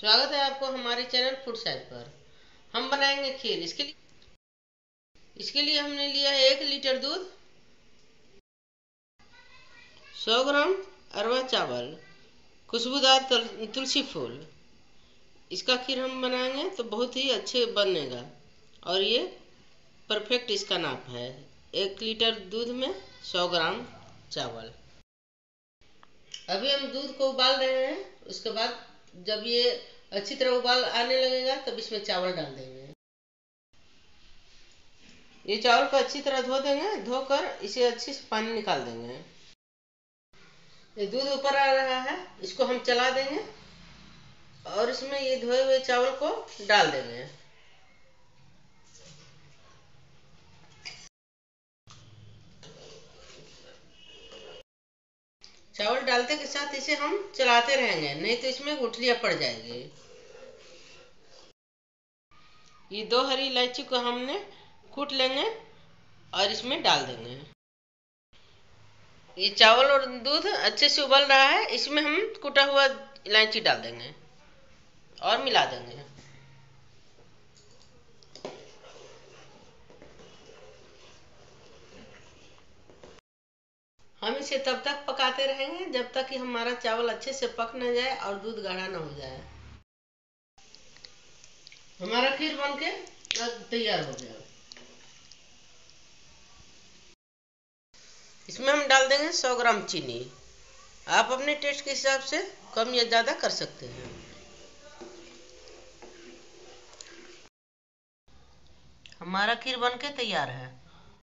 स्वागत है आपको हमारे चैनल फूड साइड पर। हम बनाएंगे खीर। इसके लिए हमने लिया है 1 लीटर दूध, 100 ग्राम अरवा चावल, खुशबूदार तुलसी फूल। इसका खीर हम बनाएंगे तो बहुत ही अच्छे बनेगा और ये परफेक्ट इसका नाप है। 1 लीटर दूध में 100 ग्राम चावल। अभी हम दूध को उबाल रहे हैं। उसके बाद जब ये अच्छी तरह उबाल आने लगेगा तब इसमें चावल डाल देंगे। ये चावल को अच्छी तरह धो देंगे। धोकर इसे अच्छे से पानी निकाल देंगे। ये दूध ऊपर आ रहा है, इसको हम चला देंगे और इसमें ये धोए हुए चावल को डाल देंगे। चावल डालते के साथ इसे हम चलाते रहेंगे, नहीं तो इसमें गुठलियां पड़ जाएगी। ये 2 हरी इलायची को हमने कूट लेंगे और इसमें डाल देंगे। ये चावल और दूध अच्छे से उबल रहा है, इसमें हम कूटा हुआ इलायची डाल देंगे और मिला देंगे। हम इसे तब तक पकाते रहेंगे जब तक कि हमारा चावल अच्छे से पक न जाए और दूध गाढ़ा न हो जाए। हमारा खीर बनके तैयार हो गया। इसमें हम डाल देंगे 100 ग्राम चीनी। आप अपने टेस्ट के हिसाब से कम या ज़्यादा कर सकते हैं। हमारा खीर बनके तैयार है।